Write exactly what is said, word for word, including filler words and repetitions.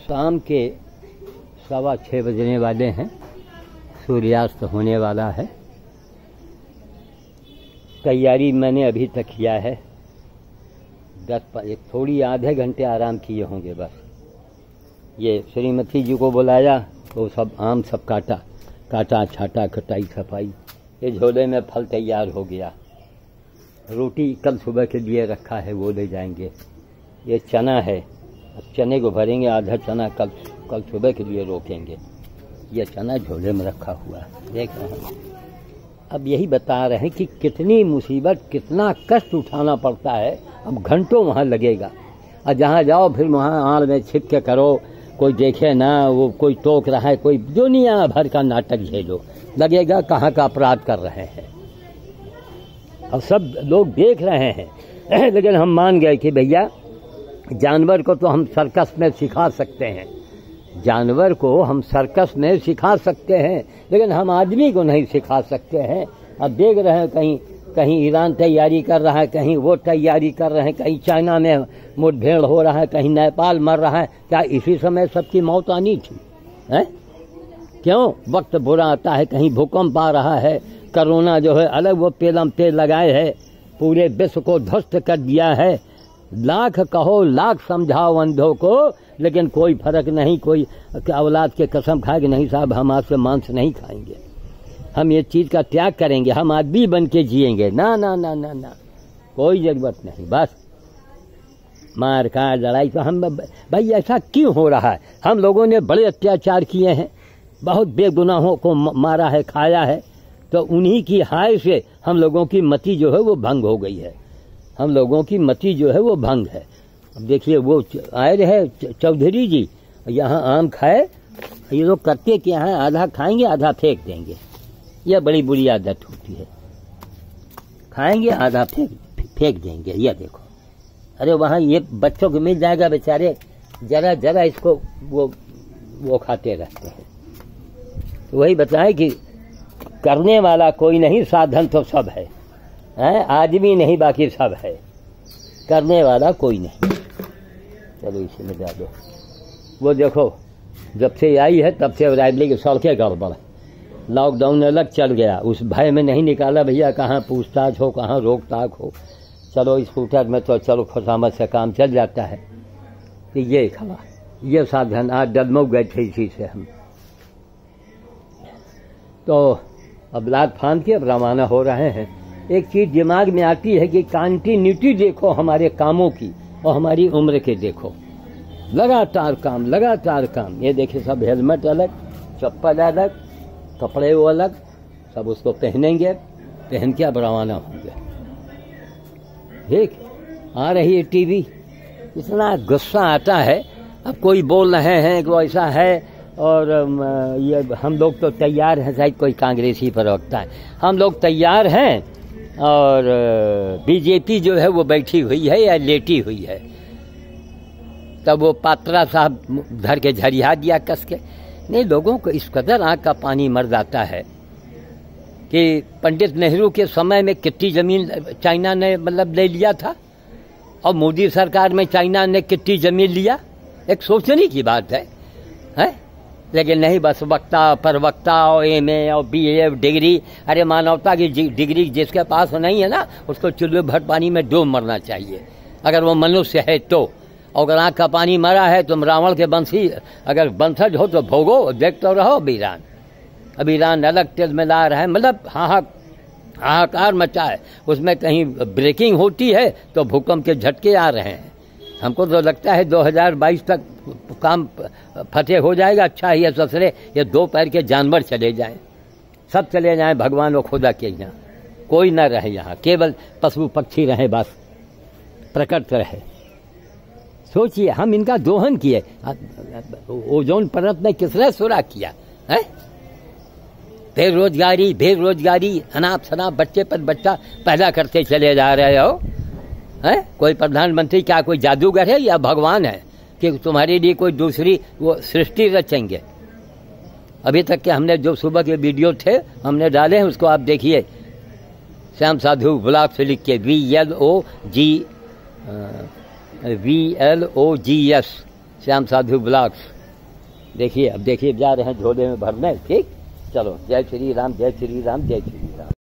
शाम के सवा छः बजने वाले हैं, सूर्यास्त होने वाला है। तैयारी मैंने अभी तक किया है, दस एक थोड़ी आधे घंटे आराम किए होंगे बस। ये श्रीमती जी को बुलाया तो सब आम सब काटा काटा छाटा कटाई सफाई। ये झोले में फल तैयार हो गया। रोटी कल सुबह के लिए रखा है, वो ले जाएंगे। ये चना है, अब चने को भरेंगे, आधा चना कल कल सुबह के लिए रोकेंगे। ये चना झोले में रखा हुआ है, देख रहे हैं। अब यही बता रहे हैं कि कितनी मुसीबत, कितना कष्ट उठाना पड़ता है। अब घंटों वहाँ लगेगा, और जहाँ जाओ फिर वहाँ आड़ में छिप के करो, कोई देखे ना, वो कोई टोक रहा है, कोई दुनिया भर का नाटक झेलो। लगेगा कहाँ का अपराध कर रहे हैं, और सब लोग देख रहे हैं। लेकिन हम मान गए कि भैया जानवर को तो हम सर्कस में सिखा सकते हैं, जानवर को हम सर्कस में सिखा सकते हैं, लेकिन हम आदमी को नहीं सिखा सकते हैं। अब देख रहे हैं कहीं कहीं ईरान तैयारी कर रहा है, कहीं वो तैयारी कर रहे हैं, कहीं चाइना में मुठभेड़ हो रहा है, कहीं नेपाल मर रहा है। क्या इसी समय सबकी मौत आनी थी? है क्यों? वक्त बुरा आता है, कहीं भूकंप आ रहा है, कोरोना जो है अलग वो पेलम तेल लगाए है, पूरे विश्व को ध्वस्त कर दिया है। लाख कहो लाख समझाओ अंधों को, लेकिन कोई फर्क नहीं। कोई औलाद के कसम खाए कि नहीं साहब हम आपसे मांस नहीं खाएंगे, हम ये चीज का त्याग करेंगे, हम आदमी बन के जिएंगे। ना ना ना ना ना, कोई जरूरत नहीं। बस मार काट लड़ाई तो हम, भाई ऐसा क्यों हो रहा है? हम लोगों ने बड़े अत्याचार किए हैं, बहुत बेगुनाहों को मारा है, खाया है, तो उन्हीं की हाय से हम लोगों की मति जो है वो भंग हो गई है। हम लोगों की मति जो है वो भंग है। अब देखिए वो आए रहे चौधरी जी, यहाँ आम खाए, ये लोग करते कि यहाँ आधा खाएंगे आधा फेंक देंगे। यह बड़ी बुरी आदत होती है, खाएंगे आधा फेंक फेंक देंगे। यह देखो, अरे वहाँ ये बच्चों को मिल जाएगा, बेचारे जरा जरा इसको वो वो खाते रहते हैं। तो वही बताए कि करने वाला कोई नहीं, साधन तो सब है, है? आदमी नहीं बाकी सब है, करने वाला कोई नहीं। चलो इसी में जा दो। वो देखो जब से आई है तब से रायबली की सड़कें गड़बड़, लॉकडाउन अलग चल गया, उस भय में नहीं निकाला भैया, कहाँ पूछताछ हो, कहाँ रोक टाक हो। चलो स्कूटर में तो चलो खुशामद से काम चल जाता है। तो ये खबा ये साधन आज डगमग गए थे इसी से हम। तो अब लाद फांद के अब रवाना हो रहे हैं। एक चीज दिमाग में आती है कि कंटिन्यूटी देखो हमारे कामों की और हमारी उम्र के देखो, लगातार काम लगातार काम। ये देखिए सब हेलमेट अलग, चप्पल अलग, कपड़े वो अलग, सब उसको पहनेंगे, पहन के अब रवाना होंगे। देख आ रही है टीवी, इतना गुस्सा आता है। अब कोई बोल रहे हैं कि ऐसा है, और ये हम लोग तो तैयार हैं, शायद कोई कांग्रेसी प्रवक्ता है, हम लोग तैयार हैं, और बीजेपी जो है वो बैठी हुई है या लेटी हुई है। तब वो पात्रा साहब धर के झरिया दिया कस के। नहीं, लोगों को इस कदर आंख का पानी मर जाता है कि पंडित नेहरू के समय में कितनी जमीन चाइना ने मतलब ले लिया था, और मोदी सरकार में चाइना ने कितनी जमीन लिया। एक सोचने की बात है, है? लेकिन नहीं, बस वक्ता परवक्ता और एम ए और बी ए डिग्री। अरे मानवता की डिग्री जिसके पास नहीं है ना, उसको चुल्लू भर पानी में डूब मरना चाहिए, अगर वो मनुष्य है तो। अगर आँख का पानी मरा है, तुम रावण के वंशी अगर वंशज हो तो भोगो, देखते रहो। अब ईरान अब ईरान अलग तेज में ला रहा है, मतलब हाहा हाहाकार मचा है। उसमें कहीं ब्रेकिंग होती है तो भूकंप के झटके आ रहे हैं। हमको तो लगता है दो हज़ार बाईस तक काम फतेह हो जाएगा। अच्छा है ये ससरे, ये दो पैर के जानवर चले जाएं, सब चले जाएं भगवान और खुदा के यहाँ, कोई न रहे यहाँ, केवल पशु पक्षी रहे, बस प्रकट रहे। सोचिए हम इनका दोहन किए, ओजोन परत में किसने सुराख किया है? बेरोजगारी बेरोजगारी अनाप शनाप बच्चे पर बच्चा पैदा करते चले जा रहे हो, है? कोई प्रधानमंत्री क्या कोई जादूगर है या भगवान है कि तुम्हारे लिए कोई दूसरी वो सृष्टि रचेंगे? अभी तक के हमने जो सुबह के वीडियो थे हमने डाले हैं, उसको आप देखिए। श्याम साधु ब्लॉग से लिख के V L O G V L O G S Shyam Sadhu blogs. देखिए अब देखिए जा रहे हैं झोले में भरने। ठीक, चलो, जय श्री राम, जय श्री राम, जय श्री राम।